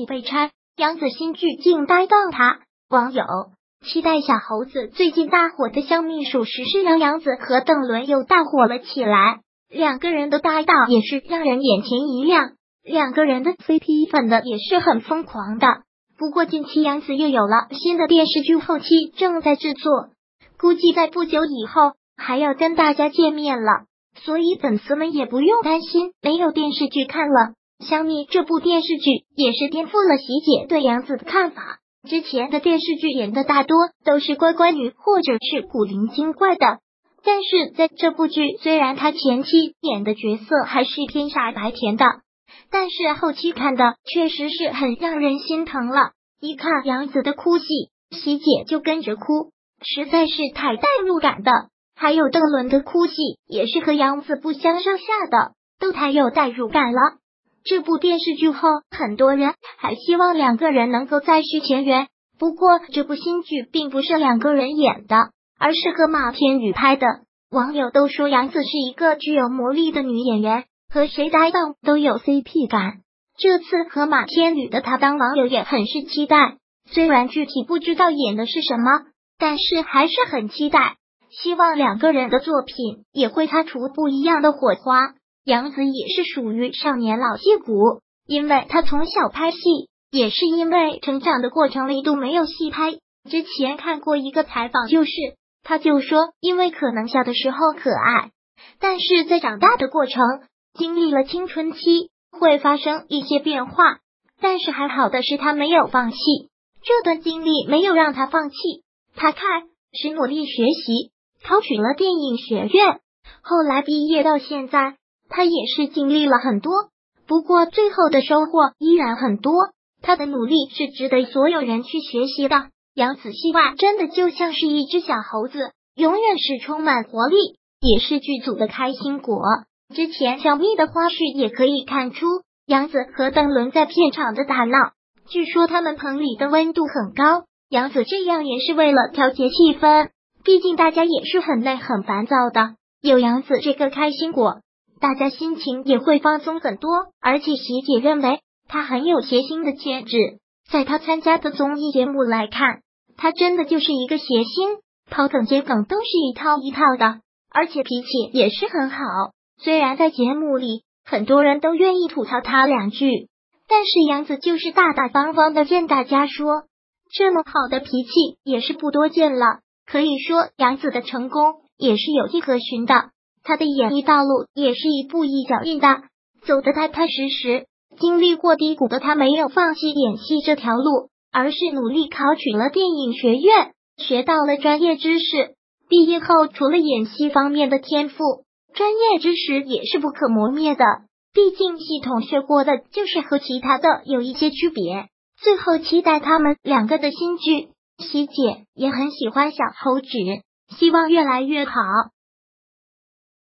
已被拆，杨紫新剧竟搭档他。网友期待小猴子最近大火的香蜜属实是让杨紫和邓伦又大火了起来，两个人的搭档也是让人眼前一亮，两个人的 CP 粉的也是很疯狂的。不过近期杨紫又有了新的电视剧，后期正在制作，估计在不久以后还要跟大家见面了，所以粉丝们也不用担心没有电视剧看了。香蜜这部电视剧也是颠覆了喜姐对杨紫的看法，之前的电视剧演的大多都是乖乖女或者是古灵精怪的，但是在这部剧虽然她前期演的角色还是偏傻白甜的，但是后期看的确实是很让人心疼了。一看杨紫的哭戏，喜姐就跟着哭，实在是太代入感的。还有邓伦的哭戏也是和杨紫不相上下的，都太有代入感了。这部电视剧后，很多人还希望两个人能够再续前缘，不过这部新剧并不是两个人演的，而是和马天宇拍的。网友都说杨紫是一个具有魔力的女演员，和谁搭档都有 CP 感。这次和马天宇的搭档，网友也很是期待，虽然具体不知道演的是什么，但是还是很期待，希望两个人的作品也会擦出不一样的火花。杨紫也是属于少年老戏骨，因为她从小拍戏，也是因为成长的过程里一度没有戏拍。之前看过一个采访，她就说，因为可能小的时候可爱，但是在长大的过程，经历了青春期，会发生一些变化，但是还好的是她没有放弃，这段经历没有让她放弃，她是努力学习，考取了电影学院，后来毕业到现在，他也是经历了很多，不过最后的收获依然很多，他的努力是值得所有人去学习的。杨紫戏外真的就像是一只小猴子，永远是充满活力，也是剧组的开心果。之前小蜜的花絮也可以看出，杨紫和邓伦在片场的打闹，据说他们棚里的温度很高，杨紫这样也是为了调节气氛，毕竟大家也是很累很烦躁的，有杨紫这个开心果，大家心情也会放松很多。而且喜姐认为她很有谐星的潜质，在她参加的综艺节目来看，她真的就是一个谐星，抛梗接梗都是一套一套的，而且脾气也是很好。虽然在节目里很多人都愿意吐槽她两句，但是杨紫就是大大方方的跟大家说，这么好的脾气也是不多见了。可以说杨紫的成功也是有迹可循的，她的演艺道路也是一步一脚印的，走得踏踏实实。经历过低谷的她没有放弃演戏这条路，而是努力考取了电影学院，学到了专业知识。毕业后除了演戏方面的天赋，专业知识也是不可磨灭的，毕竟系统学过的就是和其他的有一些区别。最后期待他们两个的新剧，喜姐也很喜欢小猴子，希望越来越好。